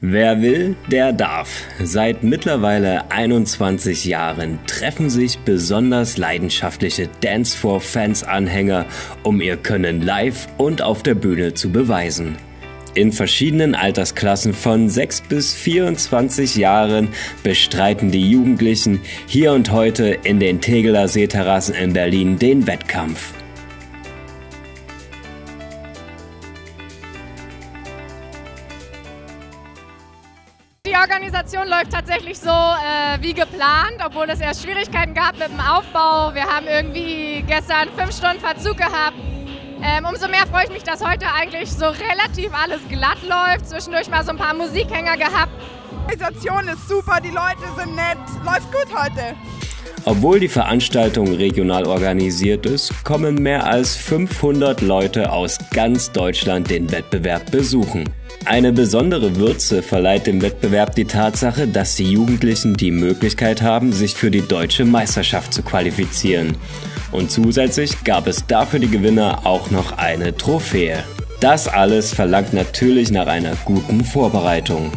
Wer will, der darf. Seit mittlerweile 21 Jahren treffen sich besonders leidenschaftliche Dance-for-Fans-Anhänger, um ihr Können live und auf der Bühne zu beweisen. In verschiedenen Altersklassen von 6 bis 24 Jahren bestreiten die Jugendlichen hier und heute in den Tegeler Seeterrassen in Berlin den Wettkampf. Die Organisation läuft tatsächlich so wie geplant, obwohl es erst Schwierigkeiten gab mit dem Aufbau. Wir haben irgendwie gestern 5 Stunden Verzug gehabt. Umso mehr freue ich mich, dass heute eigentlich so relativ alles glatt läuft. Zwischendurch mal so ein paar Musikhänger gehabt. Die Organisation ist super, die Leute sind nett, läuft gut heute. Obwohl die Veranstaltung regional organisiert ist, kommen mehr als 500 Leute aus ganz Deutschland den Wettbewerb besuchen. Eine besondere Würze verleiht dem Wettbewerb die Tatsache, dass die Jugendlichen die Möglichkeit haben, sich für die deutsche Meisterschaft zu qualifizieren. Und zusätzlich gab es dafür die Gewinner auch noch eine Trophäe. Das alles verlangt natürlich nach einer guten Vorbereitung.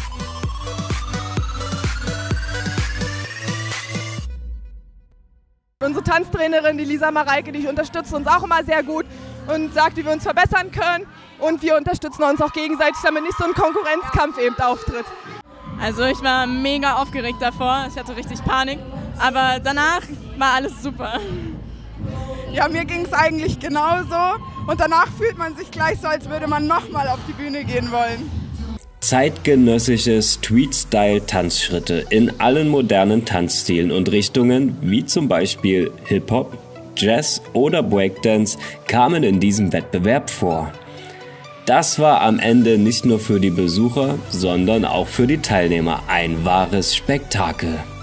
Unsere Tanztrainerin, die Lisa Mareike, die unterstützt uns auch immer sehr gut und sagt, wie wir uns verbessern können. Und wir unterstützen uns auch gegenseitig, damit nicht so ein Konkurrenzkampf eben auftritt. Also ich war mega aufgeregt davor, ich hatte richtig Panik, aber danach war alles super. Ja, mir ging es eigentlich genauso und danach fühlt man sich gleich so, als würde man nochmal auf die Bühne gehen wollen. Zeitgenössische Street-Style-Tanzschritte in allen modernen Tanzstilen und Richtungen, wie zum Beispiel Hip-Hop, Jazz oder Breakdance, kamen in diesem Wettbewerb vor. Das war am Ende nicht nur für die Besucher, sondern auch für die Teilnehmer ein wahres Spektakel.